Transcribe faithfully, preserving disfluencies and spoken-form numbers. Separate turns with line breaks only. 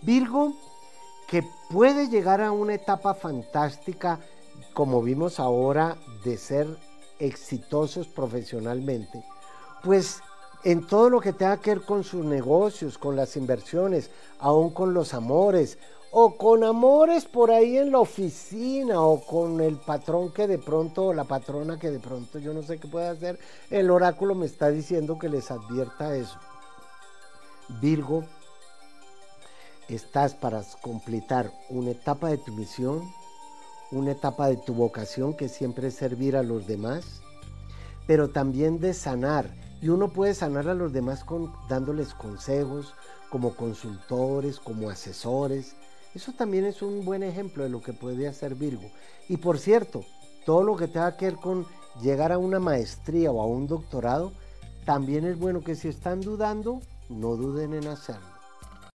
Virgo, que puede llegar a una etapa fantástica, como vimos ahora, de ser exitosos profesionalmente, pues en todo lo que tenga que ver con sus negocios, con las inversiones, aún con los amores, o con amores por ahí en la oficina, o con el patrón que de pronto, o la patrona que de pronto yo no sé qué puede hacer, el oráculo me está diciendo que les advierta eso. Virgo, estás para completar una etapa de tu misión, una etapa de tu vocación, que siempre es servir a los demás, pero también de sanar. Y uno puede sanar a los demás con, dándoles consejos, como consultores, como asesores. Eso también es un buen ejemplo de lo que puede hacer Virgo. Y por cierto, todo lo que tenga que ver con llegar a una maestría o a un doctorado, también es bueno que si están dudando, no duden en hacerlo.